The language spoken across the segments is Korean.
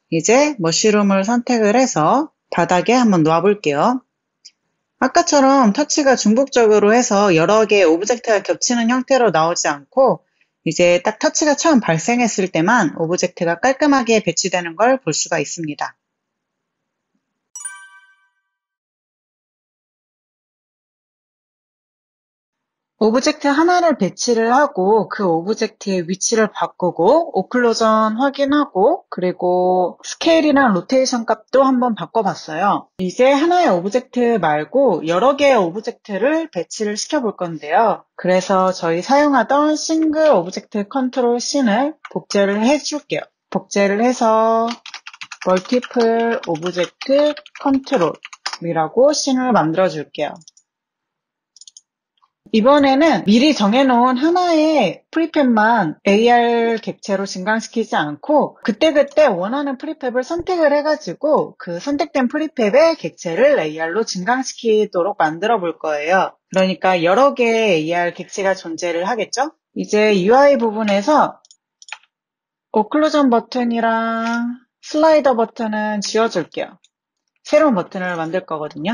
이제 머쉬룸을 선택을 해서 바닥에 한번 놓아볼게요. 아까처럼 터치가 중복적으로 해서 여러 개의 오브젝트가 겹치는 형태로 나오지 않고 이제 딱 터치가 처음 발생했을 때만 오브젝트가 깔끔하게 배치되는 걸 볼 수가 있습니다. 오브젝트 하나를 배치를 하고 그 오브젝트의 위치를 바꾸고 오클루전 확인하고 그리고 스케일이랑 로테이션 값도 한번 바꿔봤어요. 이제 하나의 오브젝트 말고 여러 개의 오브젝트를 배치를 시켜볼 건데요. 그래서 저희 사용하던 싱글 오브젝트 컨트롤 C를 복제를 해줄게요. 복제를 해서 멀티플 오브젝트 컨트롤이라고 씬을 만들어줄게요. 이번에는 미리 정해놓은 하나의 프리팹만 AR 객체로 증강시키지 않고 그때그때 원하는 프리팹을 선택을 해가지고 그 선택된 프리팹의 객체를 AR로 증강시키도록 만들어 볼 거예요. 그러니까 여러 개의 AR 객체가 존재를 하겠죠? 이제 UI 부분에서 오클루전 버튼이랑 슬라이더 버튼은 지워줄게요. 새로운 버튼을 만들 거거든요.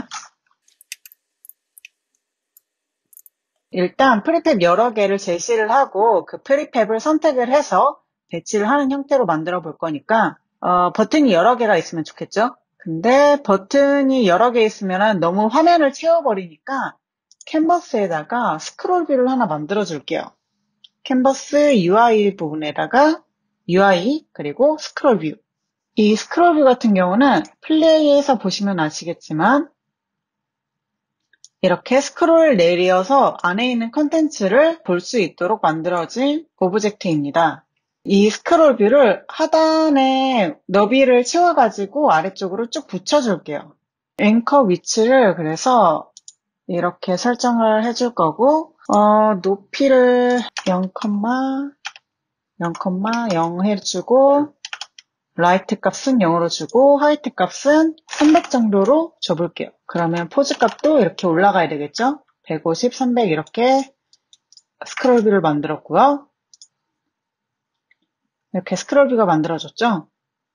일단 프리팹 여러 개를 제시를 하고 그 프리팹을 선택을 해서 배치를 하는 형태로 만들어 볼 거니까 버튼이 여러 개가 있으면 좋겠죠? 근데 버튼이 여러 개 있으면 너무 화면을 채워버리니까 캔버스에다가 스크롤 뷰를 하나 만들어 줄게요. 캔버스 UI 부분에다가 UI 그리고 스크롤 뷰. 이 스크롤 뷰 같은 경우는 플레이에서 보시면 아시겠지만 이렇게 스크롤 내려서 안에 있는 컨텐츠를 볼 수 있도록 만들어진 오브젝트입니다. 이 스크롤 뷰를 하단에 너비를 채워가지고 아래쪽으로 쭉 붙여줄게요. 앵커 위치를 그래서 이렇게 설정을 해줄 거고 높이를 0,0 해주고 라이트 값은 0으로 주고 하이트 값은 300 정도로 줘볼게요. 그러면 포즈 값도 이렇게 올라가야 되겠죠? 150, 300 이렇게 스크롤 뷰를 만들었고요. 이렇게 스크롤 뷰가 만들어졌죠?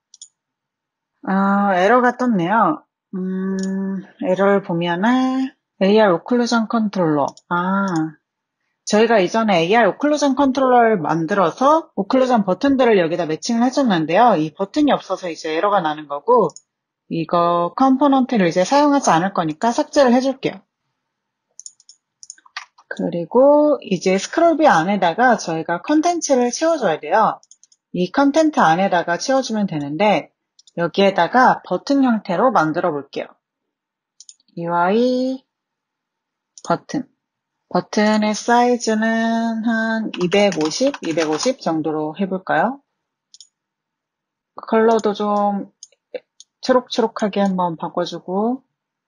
에러가 떴네요. 에러를 보면은 AR 오클루전 컨트롤러. 저희가 이전에 AR 오클루전 컨트롤러를 만들어서 오클루전 버튼들을 여기다 매칭을 해줬는데요. 이 버튼이 없어서 이제 에러가 나는 거고 이거 컴포넌트를 이제 사용하지 않을 거니까 삭제를 해줄게요. 그리고 이제 스크롤뷰 안에다가 저희가 컨텐츠를 채워줘야 돼요. 이 컨텐츠 안에다가 채워주면 되는데 여기에다가 버튼 형태로 만들어 볼게요. UI 버튼. 버튼의 사이즈는 한 250 정도로 해볼까요? 컬러도 좀 초록초록하게 한번 바꿔주고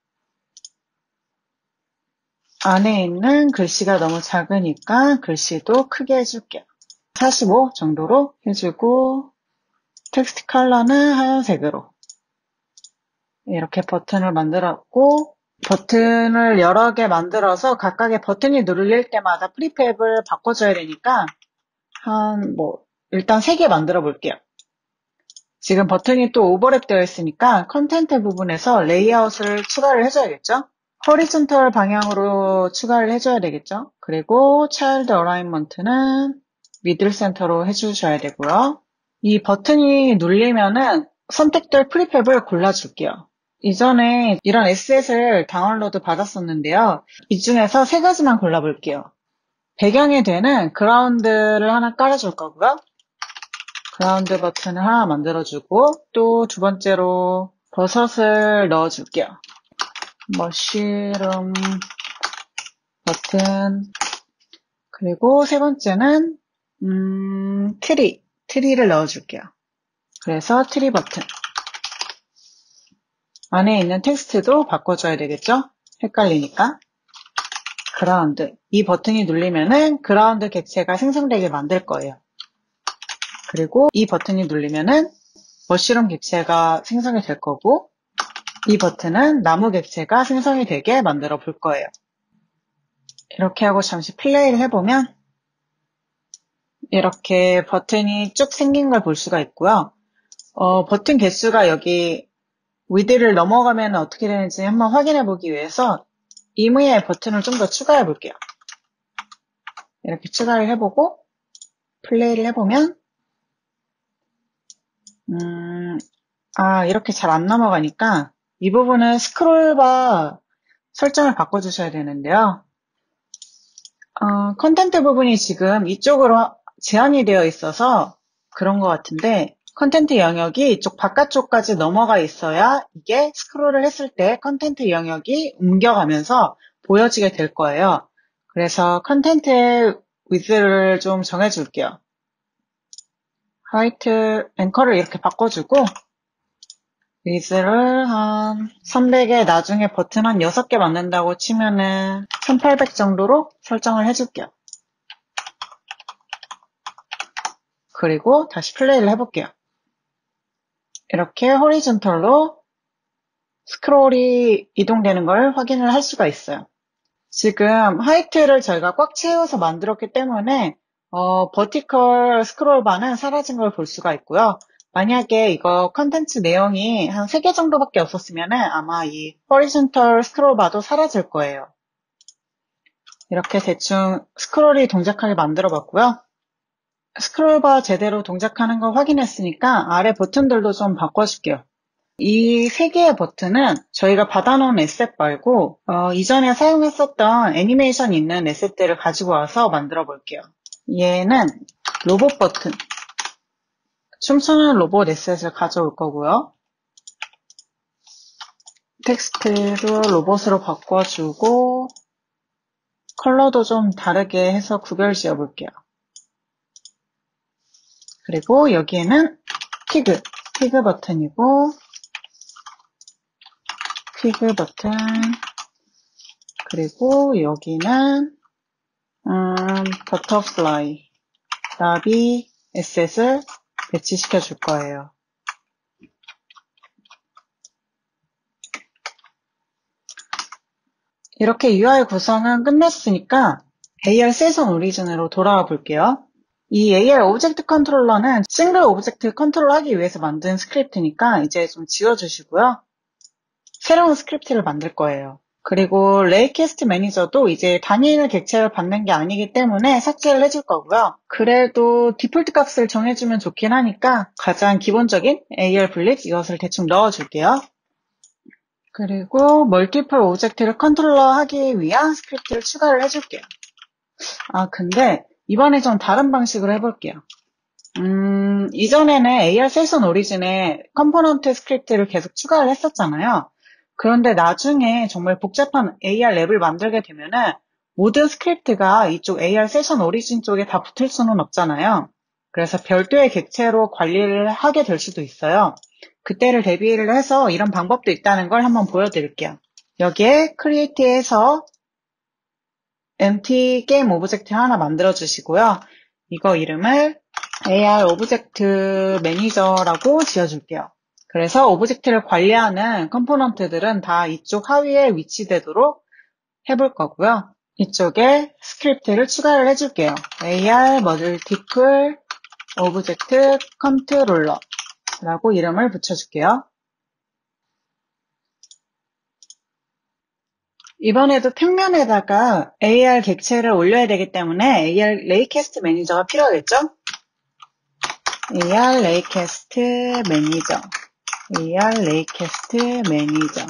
안에 있는 글씨가 너무 작으니까 글씨도 크게 해줄게요. 45 정도로 해주고 텍스트 컬러는 하얀색으로 이렇게 버튼을 만들었고 버튼을 여러 개 만들어서 각각의 버튼이 누르릴 때마다 프리팹을 바꿔줘야 되니까 일단 3개 만들어 볼게요. 지금 버튼이 또 오버랩 되어 있으니까 컨텐트 부분에서 레이아웃을 추가를 해줘야겠죠? 호리존털 방향으로 추가를 해줘야 되겠죠? 그리고 차일드 어라인먼트는 미들 센터로 해주셔야 되고요. 이 버튼이 눌리면은 선택될 프리팹을 골라줄게요. 이전에 이런 에셋을 다운로드 받았었는데요. 이 중에서 3가지만 골라볼게요. 배경이 되는 그라운드를 하나 깔아줄 거고요. 그라운드 버튼을 하나 만들어주고 또 두 번째로 버섯을 넣어줄게요. 머쉬룸 버튼 그리고 세 번째는 트리를 넣어줄게요. 그래서 트리 버튼 안에 있는 텍스트도 바꿔줘야 되겠죠? 헷갈리니까 그라운드 이 버튼이 눌리면은 그라운드 객체가 생성되게 만들 거예요. 그리고 이 버튼이 눌리면은 머쉬룸 객체가 생성이 될 거고 이 버튼은 나무 객체가 생성이 되게 만들어 볼 거예요. 이렇게 하고 잠시 플레이를 해보면 이렇게 버튼이 쭉 생긴 걸 볼 수가 있고요. 버튼 개수가 여기 width를 넘어가면 어떻게 되는지 한번 확인해 보기 위해서 임의의 버튼을 좀 더 추가해 볼게요. 이렇게 추가를 해보고 플레이를 해보면 이렇게 잘 안 넘어가니까 이 부분은 스크롤바 설정을 바꿔주셔야 되는데요. 컨텐트 부분이 지금 이쪽으로 제한이 되어 있어서 그런 것 같은데 컨텐트 영역이 이쪽 바깥쪽까지 넘어가 있어야 이게 스크롤을 했을 때 컨텐트 영역이 옮겨가면서 보여지게 될 거예요. 그래서 컨텐트의 width를 좀 정해줄게요. 화이트 앵커를 이렇게 바꿔주고 width를 한 300에 나중에 버튼 한 6개 만든다고 치면은 1800 정도로 설정을 해줄게요. 그리고 다시 플레이를 해볼게요. 이렇게 호리존털로 스크롤이 이동되는 걸 확인을 할 수가 있어요. 지금 하이트를 저희가 꽉 채워서 만들었기 때문에 버티컬 스크롤바는 사라진 걸 볼 수가 있고요. 만약에 이거 컨텐츠 내용이 한 3개 정도밖에 없었으면 아마 이 호리존털 스크롤바도 사라질 거예요. 이렇게 대충 스크롤이 동작하게 만들어 봤고요. 스크롤바 제대로 동작하는 거 확인했으니까 아래 버튼들도 좀 바꿔줄게요. 이 3개의 버튼은 저희가 받아놓은 에셋 말고 이전에 사용했었던 애니메이션 있는 에셋들을 가지고 와서 만들어 볼게요. 얘는 로봇 버튼, 춤추는 로봇 에셋을 가져올 거고요. 텍스트도 로봇으로 바꿔주고 컬러도 좀 다르게 해서 구별 지어 볼게요. 그리고 여기에는 피그 버튼이고 피그 버튼, 그리고 여기는 버터플라이, 나비 에셋을 배치시켜 줄 거예요. 이렇게 UI 구성은 끝냈으니까 AR 세션 오리진으로 돌아와 볼게요. 이 AR 오브젝트 컨트롤러는 싱글 오브젝트 컨트롤 하기 위해서 만든 스크립트니까 이제 좀 지워주시고요. 새로운 스크립트를 만들 거예요. 그리고 레이캐스트 매니저도 이제 단일 객체를 받는 게 아니기 때문에 삭제를 해줄 거고요. 그래도 디폴트 값을 정해주면 좋긴 하니까 가장 기본적인 AR 블릿 이것을 대충 넣어줄게요. 그리고 멀티플 오브젝트를 컨트롤러 하기 위한 스크립트를 추가를 해줄게요. 근데 이번에 좀 다른 방식으로 해볼게요. 이전에는 AR 세션 오리진에 컴포넌트 스크립트를 계속 추가를 했었잖아요. 그런데 나중에 정말 복잡한 AR 랩을 만들게 되면은 모든 스크립트가 이쪽 AR 세션 오리진 쪽에 다 붙을 수는 없잖아요. 그래서 별도의 객체로 관리를 하게 될 수도 있어요. 그때를 대비를 해서 이런 방법도 있다는 걸 한번 보여드릴게요. 여기에 크리에이트에서 empty 게임 오브젝트 하나 만들어 주시고요. 이거 이름을 AR 오브젝트 매니저라고 지어줄게요. 그래서 오브젝트를 관리하는 컴포넌트들은 다 이쪽 하위에 위치되도록 해볼 거고요. 이쪽에 스크립트를 추가를 해줄게요. AR 멀티플 오브젝트 컨트롤러 라고 이름을 붙여줄게요. 이번에도 평면에다가 AR 객체를 올려야 되기 때문에 AR 레이캐스트 매니저가 필요하겠죠? AR 레이캐스트 매니저 AR 레이캐스트 매니저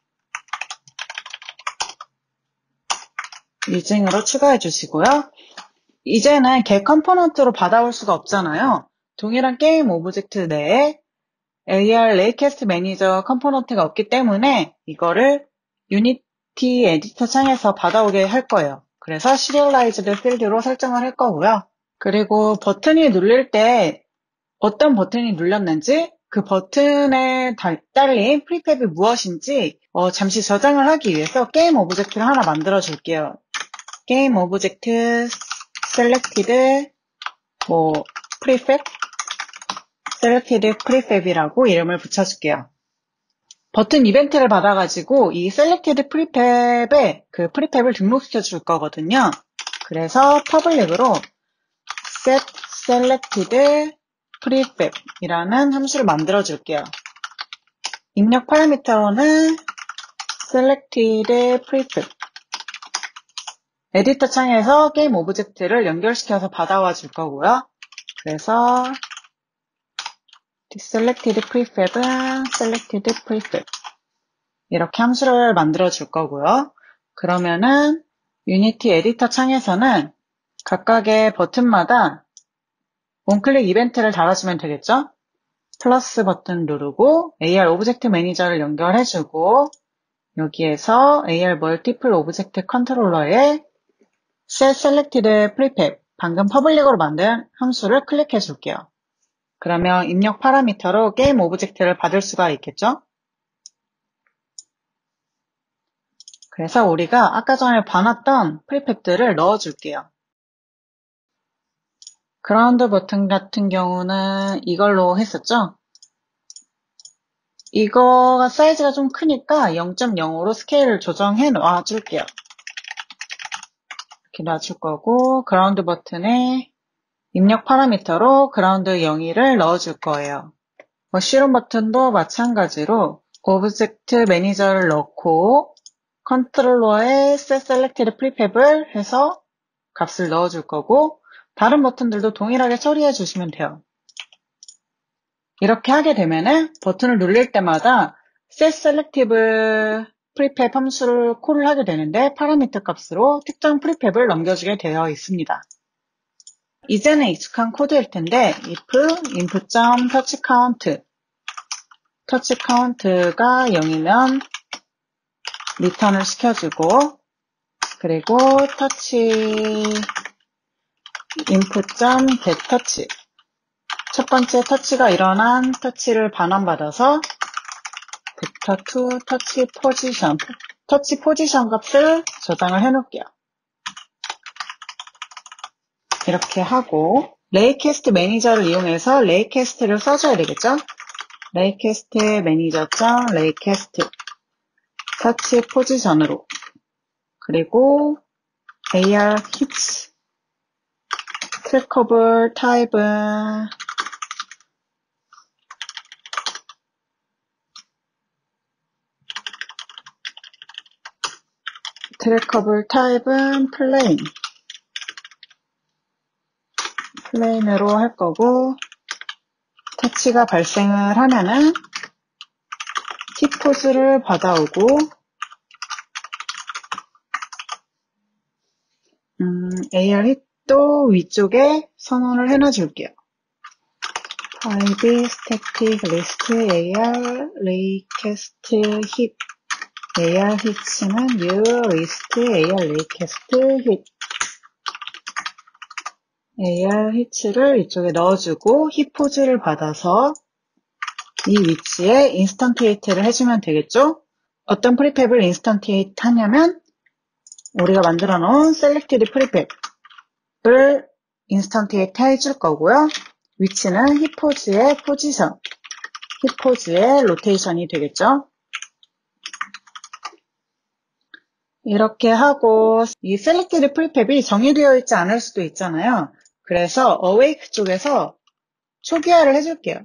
유징으로 추가해 주시고요. 이제는 객 컴포넌트로 받아올 수가 없잖아요. 동일한 게임 오브젝트 내에 AR 레이캐스트 매니저 컴포넌트가 없기 때문에 이거를 유니티 에디터 창에서 받아오게 할 거예요. 그래서 시리얼라이즈드 필드로 설정을 할 거고요. 그리고 버튼이 눌릴 때 어떤 버튼이 눌렸는지 그 버튼에 딸린 프리팹이 무엇인지 잠시 저장을 하기 위해서 게임 오브젝트를 하나 만들어 줄게요. 게임 오브젝트 셀렉티드 프리팹 셀렉티드 프리팹이라고 이름을 붙여줄게요. 버튼 이벤트를 받아가지고 이 셀렉티드 프리팹에 그 프리팹을 등록시켜 줄 거거든요. 그래서 퍼블릭으로 set selected prefab이라는 함수를 만들어 줄게요. 입력 파라미터로는 selected prefab. 에디터 창에서 게임 오브젝트를 연결시켜서 받아와 줄 거고요. 그래서 selected prefab은 selected prefab 이렇게 함수를 만들어 줄 거고요. 그러면은 유니티 에디터 창에서는 각각의 버튼마다 원클릭 이벤트를 달아주면 되겠죠? 플러스 버튼 누르고 AR 오브젝트 매니저를 연결해주고 여기에서 AR 멀티플 오브젝트 컨트롤러에 set selected prefab 방금 퍼블릭으로 만든 함수를 클릭해 줄게요. 그러면 입력 파라미터로 게임 오브젝트를 받을 수가 있겠죠? 그래서 우리가 아까 전에 봐놨던 프리팹들을 넣어줄게요. 그라운드 버튼 같은 경우는 이걸로 했었죠? 이거가 사이즈가 좀 크니까 0.0으로 스케일을 조정해 놔줄게요. 이렇게 놔줄 거고 그라운드 버튼에 입력 파라미터로 그라운드 0을 넣어줄 거예요. 머쉬룸 버튼도 마찬가지로 오브젝트 매니저를 넣고 컨트롤러에 set selected prefab을 해서 값을 넣어줄 거고 다른 버튼들도 동일하게 처리해 주시면 돼요. 이렇게 하게 되면은 버튼을 누를 때마다 set selective prefab 함수를 콜을 하게 되는데 파라미터 값으로 특정 prefab을 넘겨주게 되어 있습니다. 이제는 익숙한 코드일 텐데 if input.touchCount 터치 카운트가 0이면 리턴을 시켜주고 그리고 touch input.getTouch 첫 번째 터치가 일어난 터치를 반환받아서 vector to touch position 터치 포지션 값을 저장을 해 놓을게요. 이렇게 하고 레이캐스트 매니저를 이용해서 레이캐스트를 써줘야 되겠죠? 레이캐스트 매니저.레이캐스트 터치 포지션으로 그리고 AR hits 트래커블 타입은 플레인으로 할 거고 터치가 발생을 하면은 힙 포즈를 받아오고 AR 힙도 위쪽에 선언을 해놔줄게요. private static list AR request hip AR hits는 new list AR request hip AR hits를 이쪽에 넣어주고 힙 포즈를 받아서 이 위치에 인스턴티에이트를 해주면 되겠죠? 어떤 프리팹을 인스턴티에이트 하냐면 우리가 만들어 놓은 selected prefab을 인스턴티에이트 해줄 거고요. 위치는 힙 포즈의 포지션, 힙 포즈의 로테이션이 되겠죠? 이렇게 하고 이 selected prefab이 정의되어 있지 않을 수도 있잖아요. 그래서 awake 쪽에서 초기화를 해줄게요.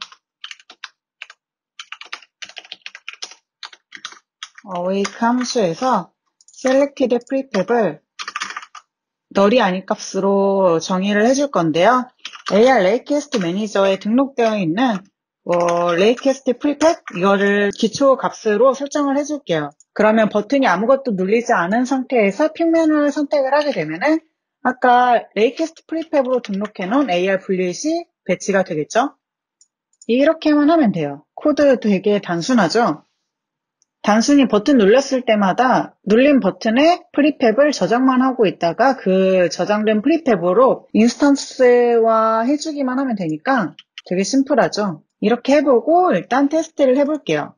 awake 함수에서 selected prefab을 널이 아닌 값으로 정의를 해줄 건데요. AR 레이캐스트 매니저에 등록되어 있는 레이캐스트 prefab 이거를 기초 값으로 설정을 해줄게요. 그러면 버튼이 아무것도 눌리지 않은 상태에서 평면을 선택을 하게 되면은 아까 레이캐스트 prefab으로 등록해 놓은 AR 분리시 배치가 되겠죠? 이렇게만 하면 돼요. 코드 되게 단순하죠? 단순히 버튼 눌렀을 때마다 눌린 버튼에 프리팹을 저장만 하고 있다가 그 저장된 프리팹으로 인스턴스화 해주기만 하면 되니까 되게 심플하죠? 이렇게 해보고 일단 테스트를 해볼게요.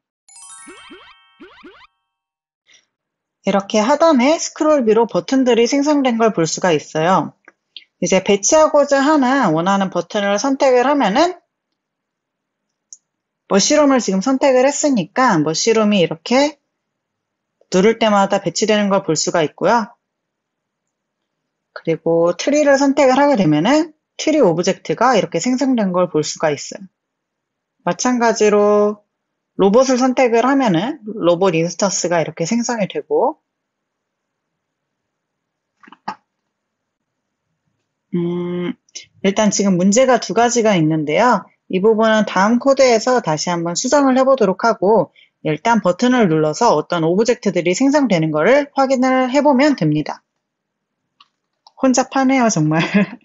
이렇게 하단에 스크롤 뷰로 버튼들이 생성된 걸 볼 수가 있어요. 이제 배치하고자 하는 원하는 버튼을 선택을 하면은 머쉬룸을 지금 선택을 했으니까 머쉬룸이 이렇게 누를 때마다 배치되는 걸 볼 수가 있고요. 그리고 트리를 선택을 하게 되면은 트리 오브젝트가 이렇게 생성된 걸 볼 수가 있어요. 마찬가지로 로봇을 선택을 하면은 로봇 인스턴스가 이렇게 생성이 되고, 일단 지금 문제가 두 가지가 있는데요. 이 부분은 다음 코드에서 다시 한번 수정을 해보도록 하고, 일단 버튼을 눌러서 어떤 오브젝트들이 생성되는 것을 확인을 해보면 됩니다. 혼잡하네요, 정말.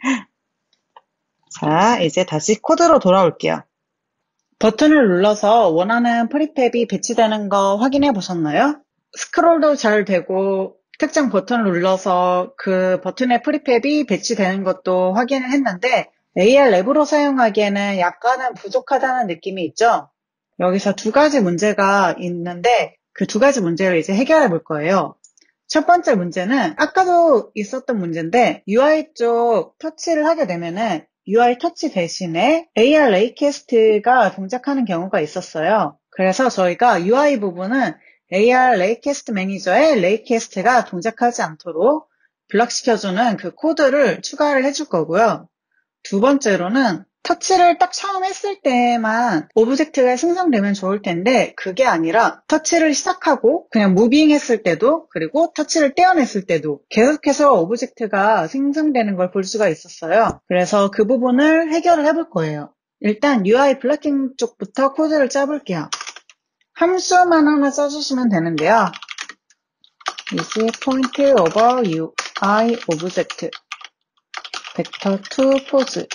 자, 이제 다시 코드로 돌아올게요. 버튼을 눌러서 원하는 프리팹이 배치되는 거 확인해 보셨나요? 스크롤도 잘 되고 특정 버튼을 눌러서 그 버튼의 프리팹이 배치되는 것도 확인을 했는데 AR 랩으로 사용하기에는 약간은 부족하다는 느낌이 있죠? 여기서 두 가지 문제가 있는데 그 두 가지 문제를 이제 해결해 볼 거예요. 첫 번째 문제는 아까도 있었던 문제인데 UI 쪽 터치를 하게 되면은 UI 터치 대신에 AR 레이캐스트가 동작하는 경우가 있었어요. 그래서 저희가 UI 부분은 AR 레이캐스트 매니저에 레이캐스트가 동작하지 않도록 블럭시켜주는 그 코드를 추가를 해줄 거고요. 두 번째로는 터치를 딱 처음 했을 때만 오브젝트가 생성되면 좋을 텐데 그게 아니라 터치를 시작하고 그냥 무빙 했을 때도 그리고 터치를 떼어냈을 때도 계속해서 오브젝트가 생성되는 걸 볼 수가 있었어요. 그래서 그 부분을 해결을 해볼 거예요. 일단 UI 블럭킹 쪽부터 코드를 짜볼게요. 함수만 하나 써주시면 되는데요. is point over UI object vector to pose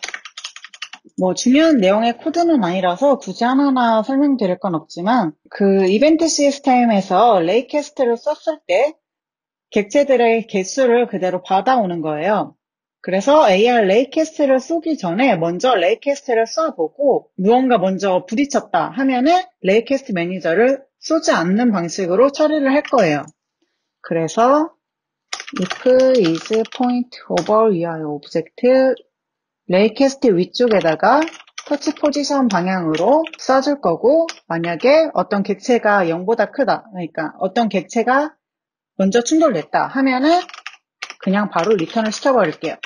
중요한 내용의 코드는 아니라서 굳이 하나하나 설명드릴 건 없지만 그 이벤트 시스템에서 레이캐스트를 썼을 때 객체들의 개수를 그대로 받아오는 거예요. 그래서 AR 레이캐스트를 쏘기 전에 먼저 레이캐스트를 쏴보고 무언가 먼저 부딪혔다 하면은 레이캐스트 매니저를 쏘지 않는 방식으로 처리를 할 거예요. 그래서 if is point over UI object 레이캐스트 위쪽에다가 터치 포지션 방향으로 쏴줄 거고 만약에 어떤 객체가 0보다 크다 그러니까 어떤 객체가 먼저 충돌됐다 하면은 그냥 바로 리턴을 시켜버릴게요.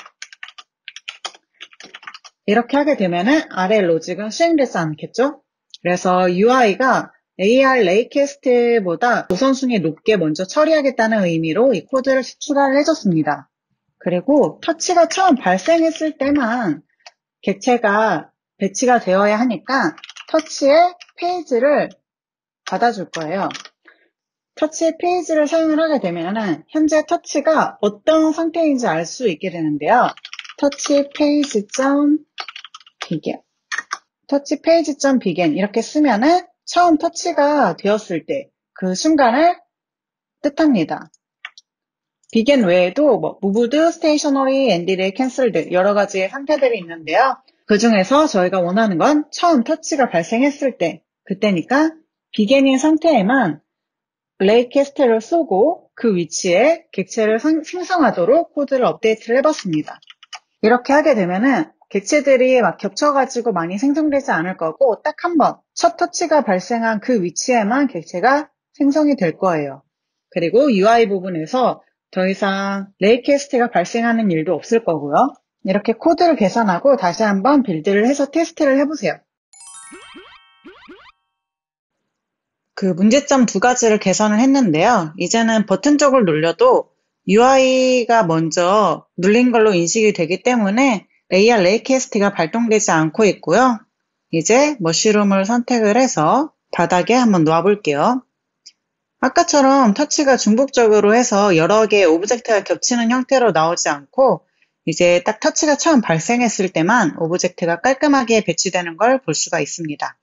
이렇게 하게 되면은 아래 로직은 수행되지 않겠죠? 그래서 UI가 AR 레이캐스트보다 우선순위 높게 먼저 처리하겠다는 의미로 이 코드를 추가를 해줬습니다. 그리고 터치가 처음 발생했을 때만 객체가 배치가 되어야 하니까 터치의 페이지를 받아줄 거예요. 터치의 페이지를 사용을 하게 되면 현재 터치가 어떤 상태인지 알 수 있게 되는데요. 터치 페이지.begin 터치 페이지.begin 이렇게 쓰면은 처음 터치가 되었을 때 그 순간을 뜻합니다. begin 외에도 moved, stationary, ended, canceled 여러 가지의 상태들이 있는데요. 그 중에서 저희가 원하는 건 처음 터치가 발생했을 때 그때니까 begin인 상태에만 레이캐스트를 쏘고 그 위치에 객체를 생성하도록 코드를 업데이트를 해봤습니다. 이렇게 하게 되면은 객체들이 막 겹쳐가지고 많이 생성되지 않을 거고 딱 한 번 첫 터치가 발생한 그 위치에만 객체가 생성이 될 거예요. 그리고 UI 부분에서 더 이상 레이캐스트가 발생하는 일도 없을 거고요. 이렇게 코드를 계산하고 다시 한번 빌드를 해서 테스트를 해보세요. 그 문제점 두 가지를 개선을 했는데요. 이제는 버튼 쪽을 눌려도 UI가 먼저 눌린 걸로 인식이 되기 때문에 AR 레이캐스트가 발동되지 않고 있고요. 이제 머쉬룸을 선택을 해서 바닥에 한번 놓아볼게요. 아까처럼 터치가 중복적으로 해서 여러 개의 오브젝트가 겹치는 형태로 나오지 않고 이제 딱 터치가 처음 발생했을 때만 오브젝트가 깔끔하게 배치되는 걸 볼 수가 있습니다.